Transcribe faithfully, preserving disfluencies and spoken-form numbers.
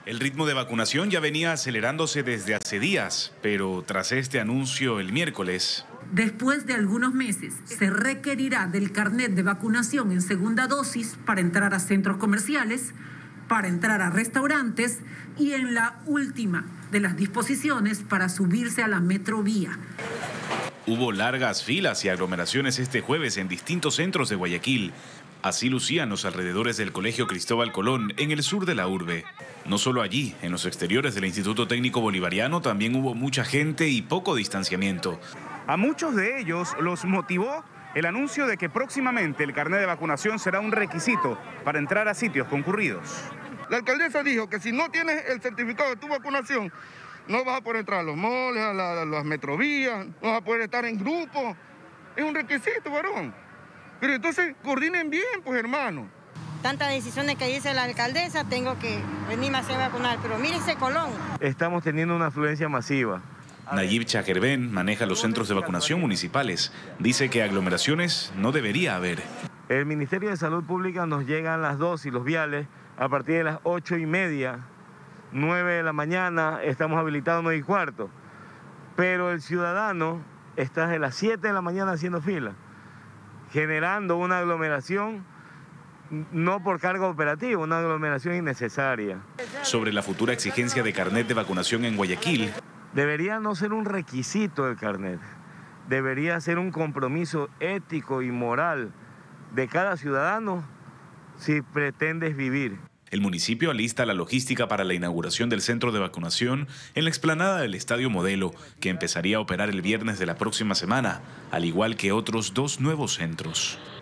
El ritmo de vacunación ya venía acelerándose desde hace días, pero tras este anuncio el miércoles... Después de algunos meses, se requerirá del carnet de vacunación en segunda dosis para entrar a centros comerciales, para entrar a restaurantes y en la última de las disposiciones para subirse a la Metrovía. Hubo largas filas y aglomeraciones este jueves en distintos centros de Guayaquil. Así lucían los alrededores del Colegio Cristóbal Colón, en el sur de la urbe. No solo allí, en los exteriores del Instituto Técnico Bolivariano también hubo mucha gente y poco distanciamiento. A muchos de ellos los motivó el anuncio de que próximamente el carnet de vacunación será un requisito para entrar a sitios concurridos. La alcaldesa dijo que si no tienes el certificado de tu vacunación, no vas a poder entrar a los moles, a, la, a las metrovías, no vas a poder estar en grupo. Es un requisito, varón. Pero entonces coordinen bien, pues, hermano. Tantas decisiones que dice la alcaldesa, tengo que venirme a hacer vacunar. Pero mire ese Colón. Estamos teniendo una afluencia masiva. Nayib Chakerben maneja los centros de vacunación municipales. Dice que aglomeraciones no debería haber. El Ministerio de Salud Pública nos llegan las dosis, los viales, a partir de las ocho y media, nueve de la mañana, estamos habilitados nueve y cuarto. Pero el ciudadano está desde las siete de la mañana haciendo fila, generando una aglomeración no por carga operativa, una aglomeración innecesaria. Sobre la futura exigencia de carnet de vacunación en Guayaquil. Debería no ser un requisito el carnet, debería ser un compromiso ético y moral de cada ciudadano si pretendes vivir. El municipio alista la logística para la inauguración del centro de vacunación en la explanada del Estadio Modelo, que empezaría a operar el viernes de la próxima semana, al igual que otros dos nuevos centros.